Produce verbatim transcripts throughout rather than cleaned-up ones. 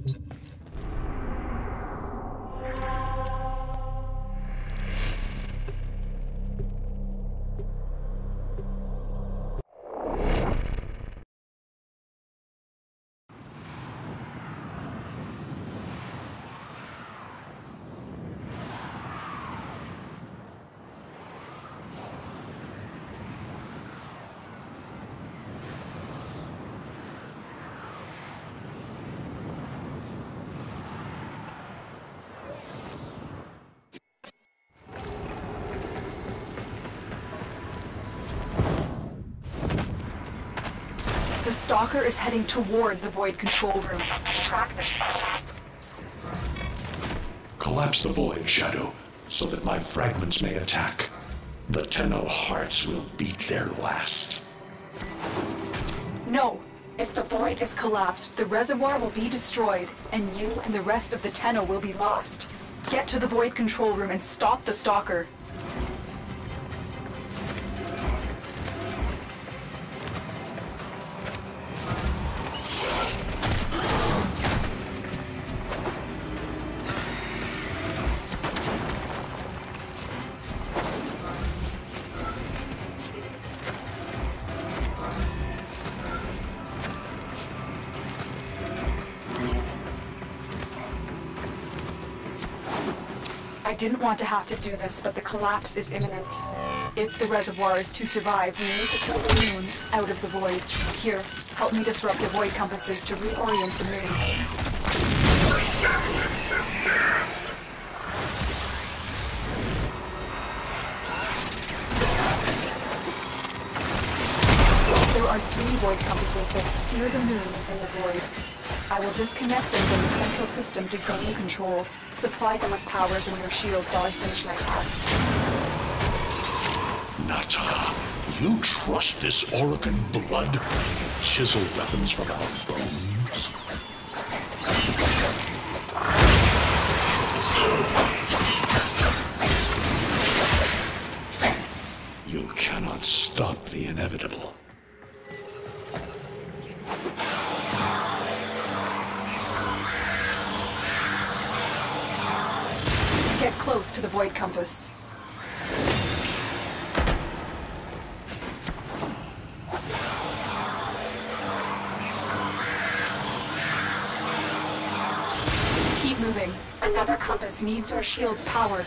The Stalker is heading toward the Void control room. Track the Collapse the Void, Shadow, so that my fragments may attack. The Tenno hearts will beat their last. No! If the Void is collapsed, the reservoir will be destroyed, and you and the rest of the Tenno will be lost. Get to the Void control room and stop the Stalker. I didn't want to have to do this, but the collapse is imminent. If the reservoir is to survive, we need to kill the moon out of the Void. Here, help me disrupt the Void compasses to reorient the moon. Your sentence is death. There are three Void compasses that steer the moon within the Void. I will disconnect them from the central system to gain control. Supply them with power from your shields while I finish my task. Nata, you trust this Orokin blood? Chisel weapons from our bones? You cannot stop the inevitable. Get close to the Void compass. Keep moving. Another compass needs our shield's power.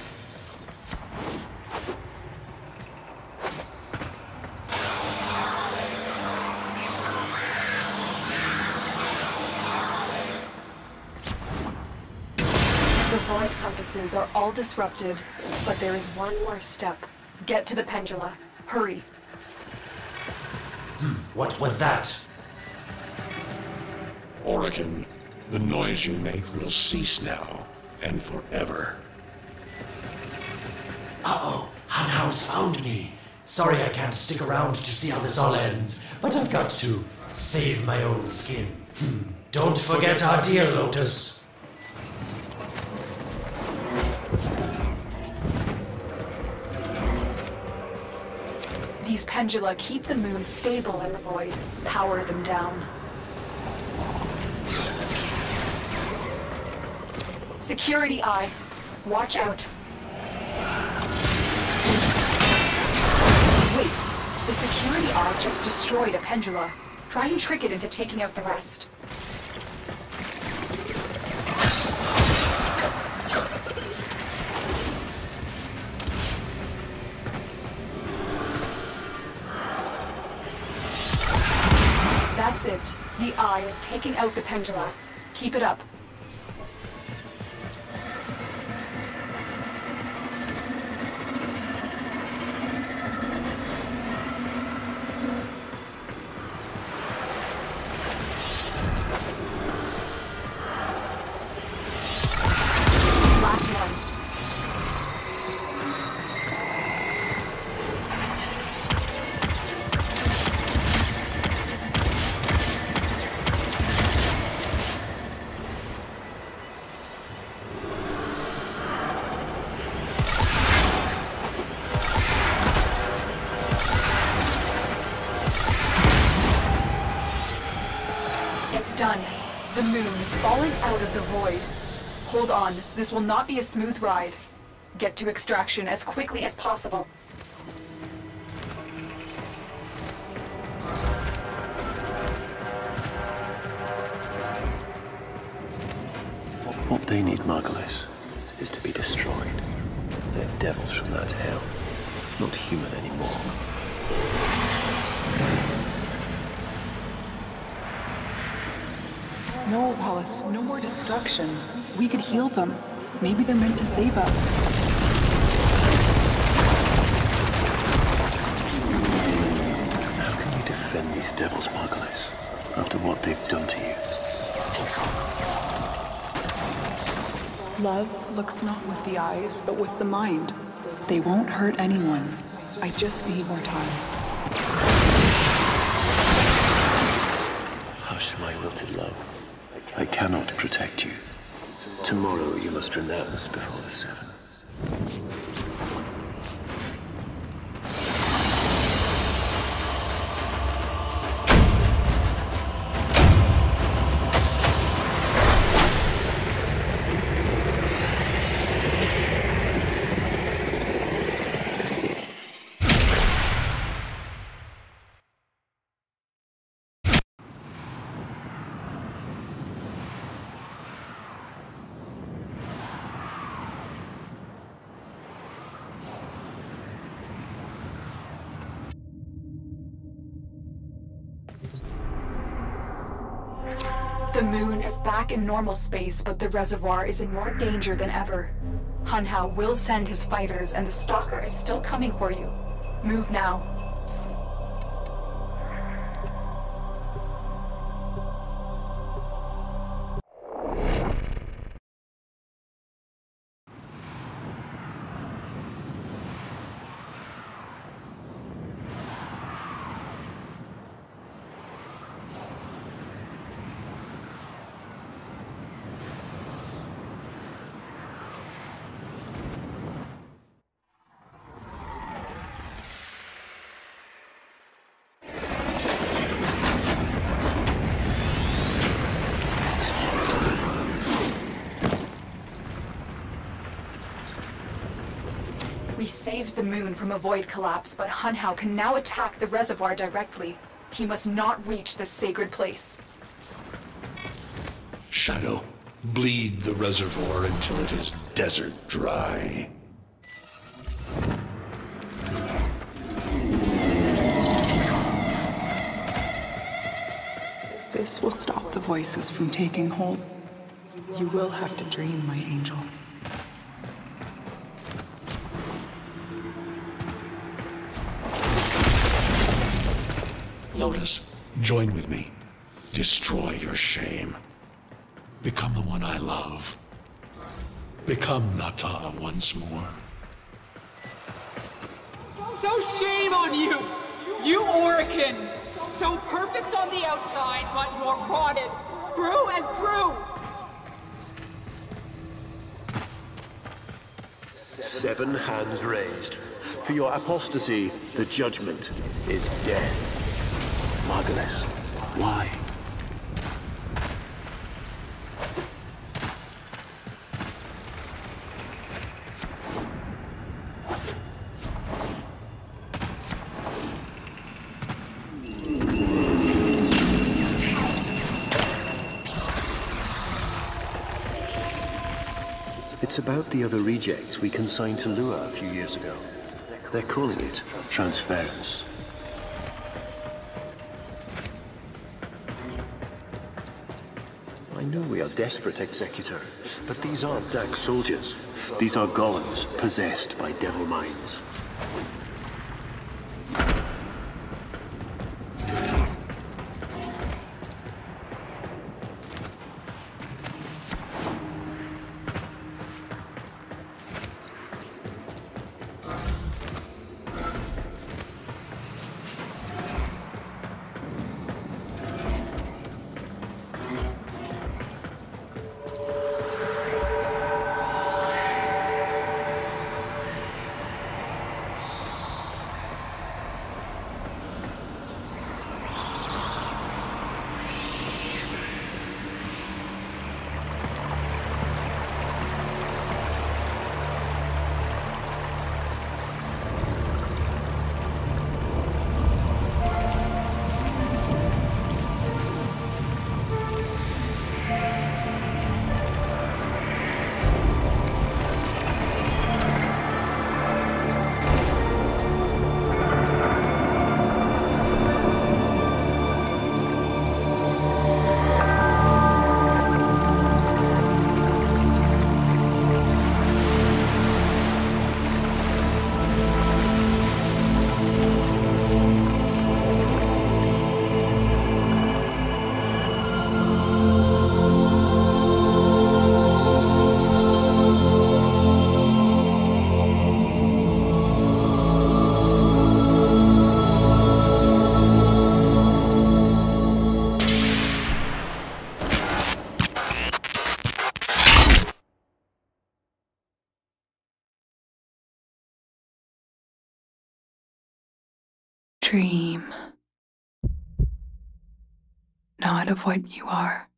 The Void compasses are all disrupted, but there is one more step. Get to the pendula. Hurry. Hmm, what was that? Orokin, the noise you make will cease now, and forever. Uh-oh, Hanhouse found me. Sorry I can't stick around to see how this all ends, but I've got to save my own skin. Hmm. Don't forget our dear Lotus. These pendula keep the moon stable in the Void. Power them down. Security eye. Watch out. Wait. The security eye just destroyed a pendula. Try and trick it into taking out the rest. That's it. The eye is taking out the pendula. Keep it up. Last one. The moon is falling out of the void. Hold on, this will not be a smooth ride. Get to extraction as quickly as possible. What they need, Margulis, is to be destroyed. They're devils from that hell, not human anymore. No, Wallace, no more destruction. We could heal them. Maybe they're meant to save us. How can you defend these devils, Margulis, after what they've done to you? Love looks not with the eyes, but with the mind. They won't hurt anyone. I just need more time. Hush, my wilted love. I cannot protect you. Tomorrow you must renounce before the Seven. The moon is back in normal space, but the reservoir is in more danger than ever. Hun Hao will send his fighters, and the Stalker is still coming for you. Move now. We saved the moon from a void collapse, but Hun Hao can now attack the reservoir directly. He must not reach this sacred place. Shadow, bleed the reservoir until it is desert dry. This will stop the voices from taking hold. You will have to dream, my angel. Lotus, join with me. Destroy your shame. Become the one I love. Become Nata once more. So shame on you! You Orican! So perfect on the outside, but you're rotted through and through! Seven hands raised. For your apostasy, the judgment is death. Margulis, why? It's about the other rejects we consigned to Lua a few years ago. They're calling it transference. I know we are desperate, Executor, but these aren't Dak soldiers. These are golems possessed by devil minds. dream. Not of what you are,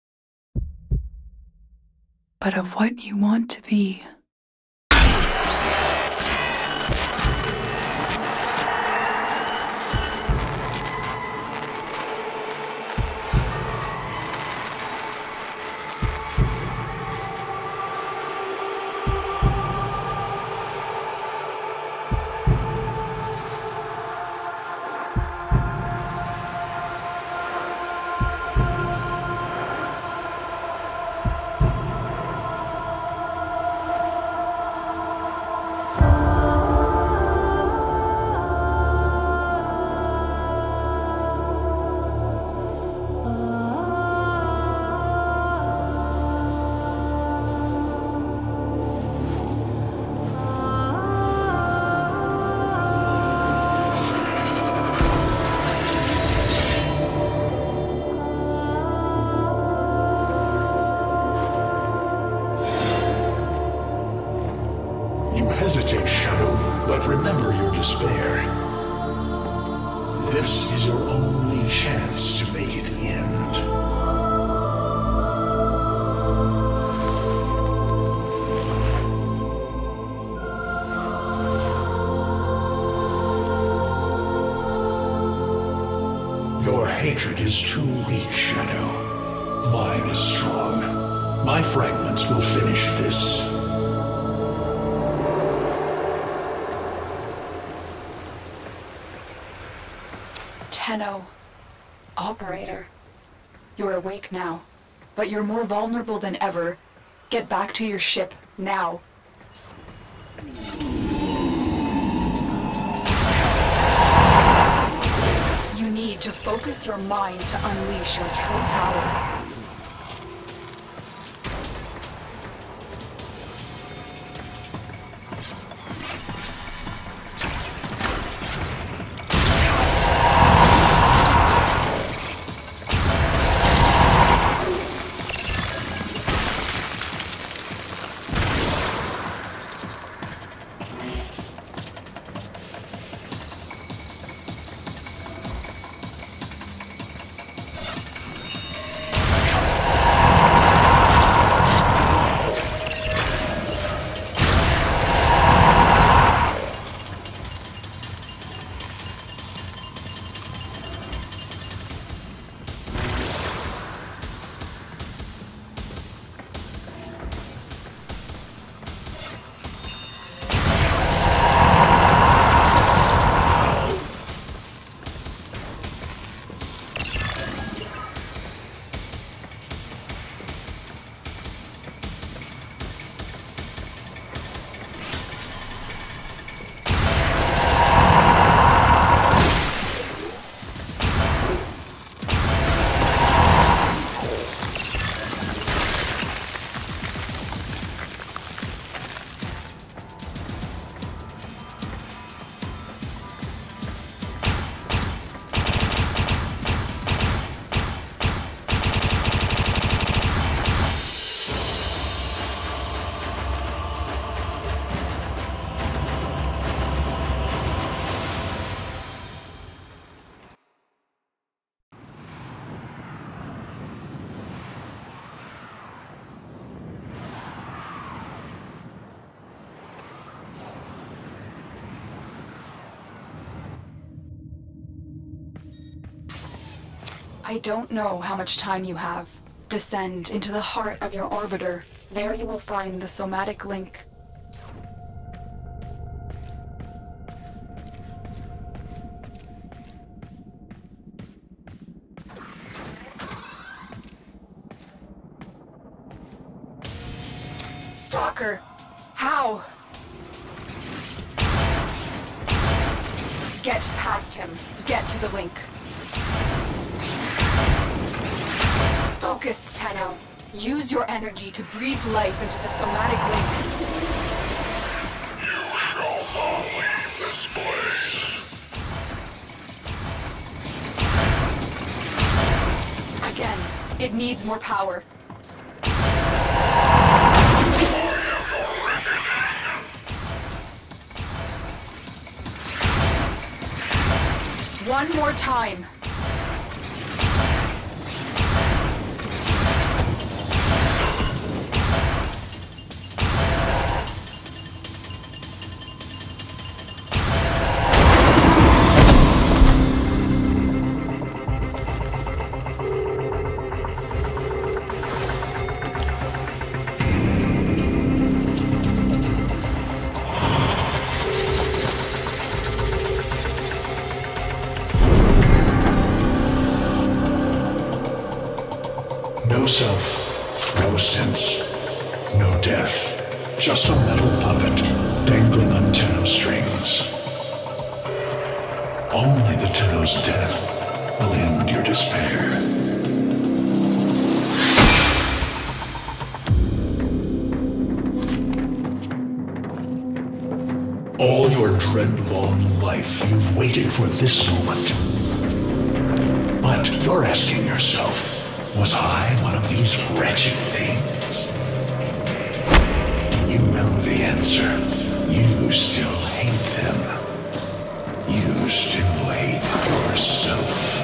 but of what you want to be. Hesitate, Shadow, but remember your despair. This is your only chance to make it end. Your hatred is too weak, Shadow. Mine is strong. My fragments will finish this. Tenno. Operator. You're awake now, but you're more vulnerable than ever. Get back to your ship, now. You need to focus your mind to unleash your true power. I don't know how much time you have. Descend into the heart of your orbiter. There you will find the somatic link. Stalker! How? Get past him. Get to the link. Focus, Tenno. Use your energy to breathe life into the somatic link. You shall not leave this place. Again, it needs more power. One more time. No self, no sense, no death. Just a metal puppet dangling on Tenno strings. Only the Tenno's death will end your despair. All your dread-long life, you've waited for this moment. But you're asking yourself, was I one of these wretched things? You know the answer. You still hate them. You still hate yourself.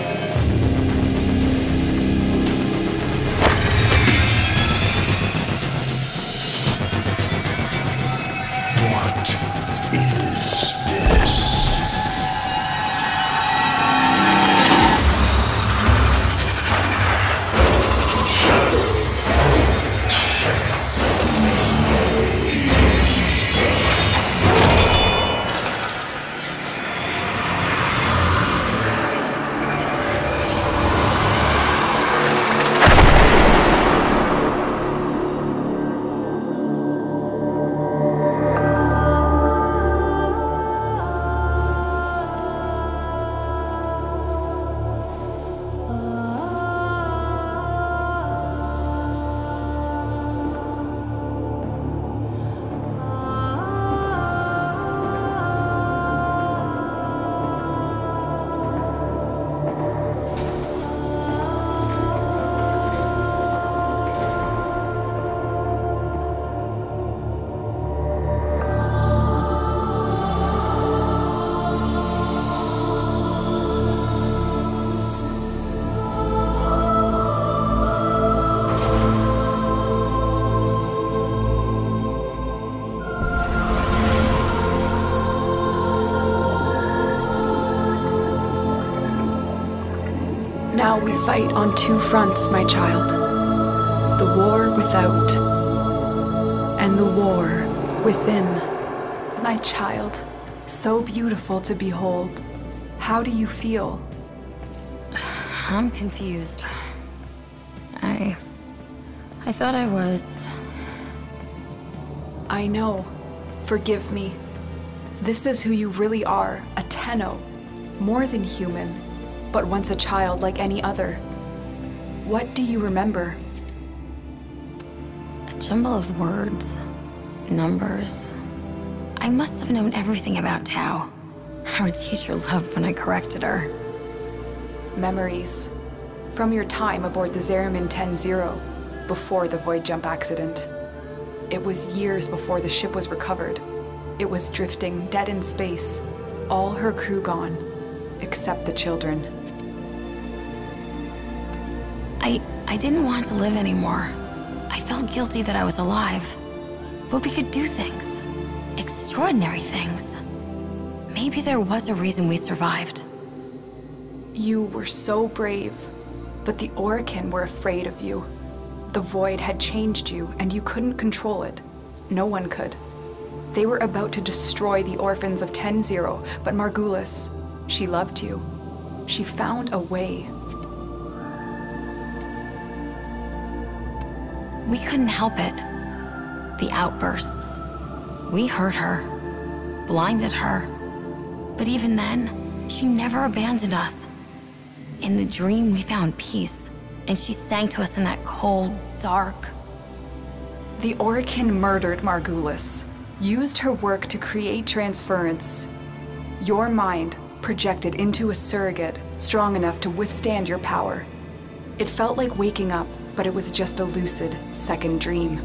What is this? Now we fight on two fronts, my child. The war without, and the war within. My child, so beautiful to behold. How do you feel? I'm confused. I... I thought I was... I know. Forgive me. This is who you really are, a Tenno. More than human, but once a child like any other. What do you remember? A jumble of words, numbers. I must have known everything about Tao. Our teacher loved when I corrected her. Memories. From your time aboard the Zeramin ten zero, before the void jump accident. It was years before the ship was recovered. It was drifting dead in space, all her crew gone, except the children. I... I didn't want to live anymore. I felt guilty that I was alive. But we could do things. Extraordinary things. Maybe there was a reason we survived. You were so brave, but the Orokin were afraid of you. The void had changed you, and you couldn't control it. No one could. They were about to destroy the orphans of ten zero, but Margulis, she loved you. She found a way. We couldn't help it. The outbursts. We hurt her, blinded her. But even then, she never abandoned us. In the dream, we found peace, and she sang to us in that cold, dark... The Orokin murdered Margulis, used her work to create transference. Your mind projected into a surrogate strong enough to withstand your power. It felt like waking up, but it was just a lucid second dream.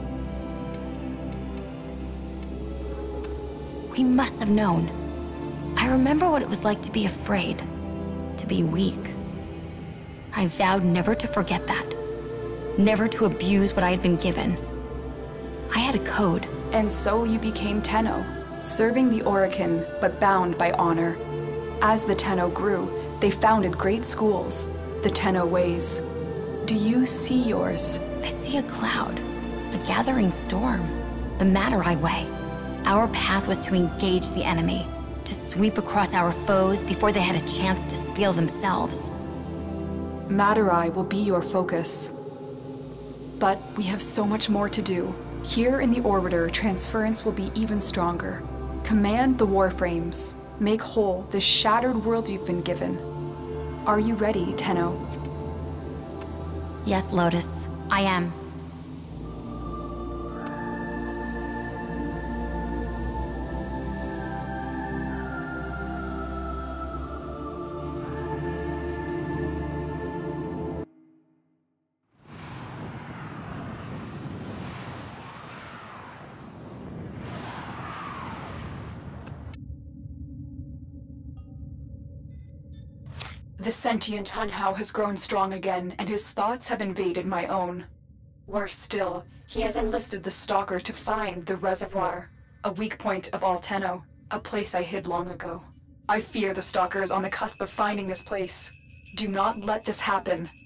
We must have known. I remember what it was like to be afraid, to be weak. I vowed never to forget that, never to abuse what I had been given. I had a code. And so you became Tenno, serving the Orokin, but bound by honor. As the Tenno grew, they founded great schools, the Tenno ways. Do you see yours? I see a cloud, a gathering storm, the Matter-Eye way. Our path was to engage the enemy, to sweep across our foes before they had a chance to steal themselves. Matter-Eye will be your focus. But we have so much more to do. Here in the Orbiter, transference will be even stronger. Command the Warframes. Make whole this shattered world you've been given. Are you ready, Tenno? Yes, Lotus, I am. The sentient Hunhow has grown strong again, and his thoughts have invaded my own. Worse still, he has enlisted the Stalker to find the Reservoir, a weak point of all Tenno, a place I hid long ago. I fear the Stalker is on the cusp of finding this place. Do not let this happen.